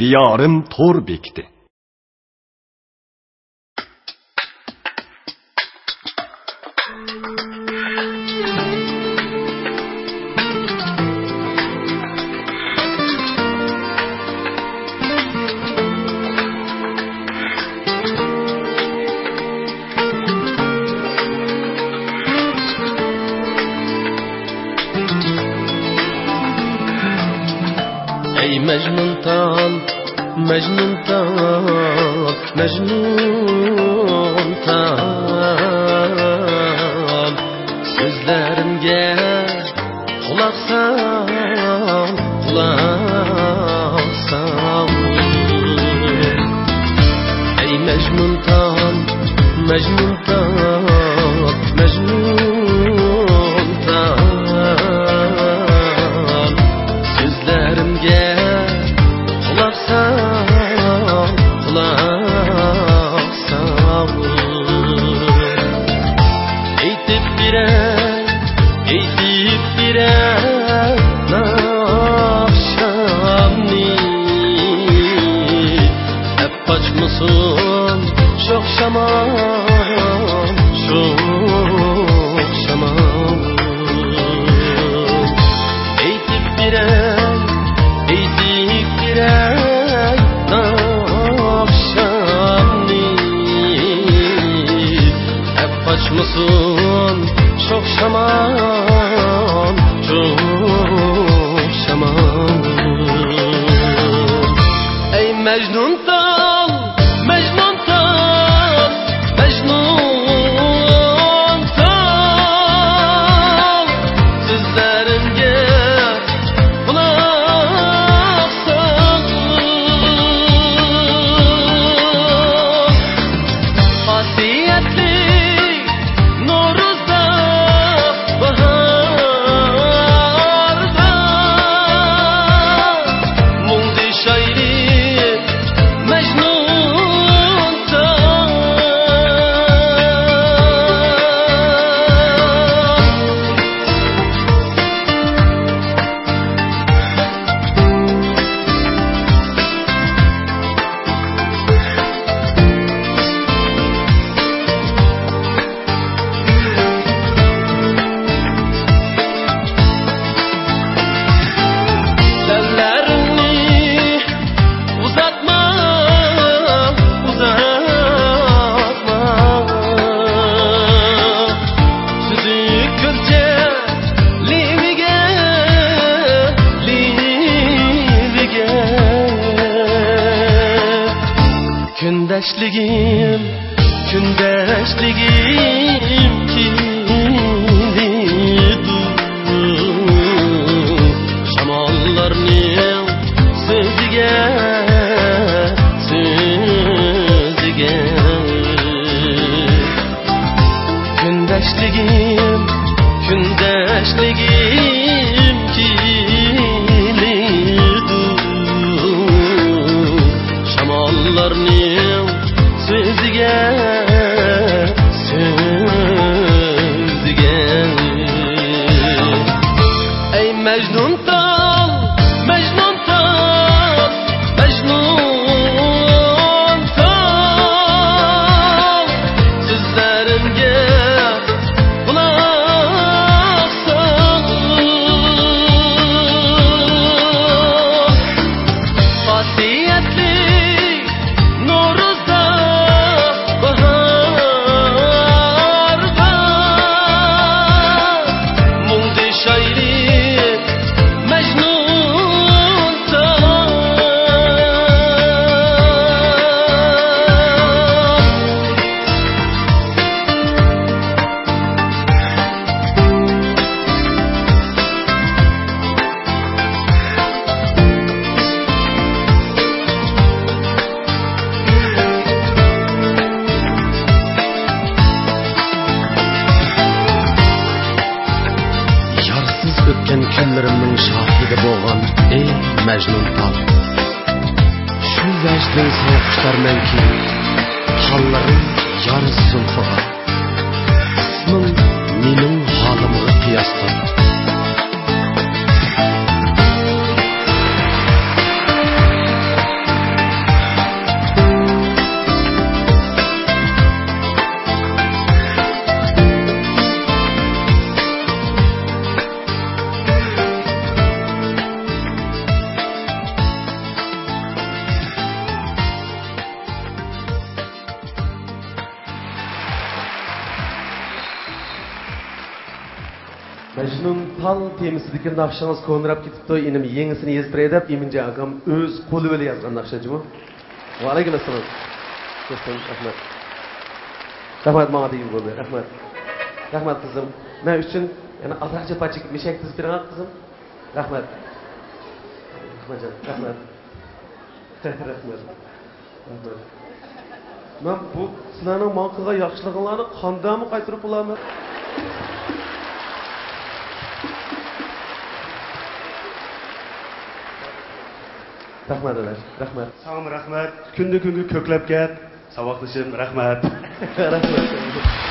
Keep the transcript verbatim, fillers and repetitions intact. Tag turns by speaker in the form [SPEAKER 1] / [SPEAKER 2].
[SPEAKER 1] diyorim to'r bekdi.
[SPEAKER 2] Ey Mecnun tal, Mecnun tal, Mecnun tal, sözlerimge kulak sal, kulak sal. Ey Mecnun tal, Mecnun tal, Mecnun tal, sözlerimge kulak sal, kulak sal. Eytip birer, eytip birer nakşamni, hep açmasın çok şaman, çok şaman. Eytip birer, eytip birer nakşamni, hep açmasın çok şaman, çok şaman. Ey Mecnun tal, Mecnun tal, Mecnun tal, sözlerimge kulak sal. Hasiyetli Noruz'da, baharda, mundi şairi Mecnun tal. Ellerini uzatma, uzatma, süzük külçe livige, livige. Gündeşligim, gündeşligim kilidu, şamallarning so'ziga, so'ziga. Kundoshligim, kundoshligim kilidu, shamollarning so'ziga, so'ziga. Ey Mecnun tal, Mecnun tal, Mecnun tal, sözlerimge kulak sal. Hasiyetli Noruz'da, baharda, mundi şairi Mecnun tal. Yarsız ötken kunlarimning shahidi bo'lgan ey Mecnun tal, shu vajdan so'qishlarmanki qollarim yariz zulfiga, isming mening holimga qiyosda. Majnun Tal temisidagi naqshingiz ko'nrab ketibdi. Enim yangisini yezib beray deb Eminja akam o'z qo'li bilan yozgan naqshajimi? Va alaykum assalom. Do'stim, rahmat. Rahmat menga degan bo'ldi. Rahmat. Rahmat qizim. Men uchun yana azarcha pachik meshak tizib beraman qizim. Rahmat. Rahmat. Rahmat. Rahmat. Rahmat. Men bu sizlarning men qilgan yaxshiliginglarni qandoqmi qaytarib bo'laman? Rahmat ular. Rahmat.
[SPEAKER 3] Sağ olun, rahmat. Kundu kungu ko'klab ket. Savoqlashim, rahmat.
[SPEAKER 2] Rahmat.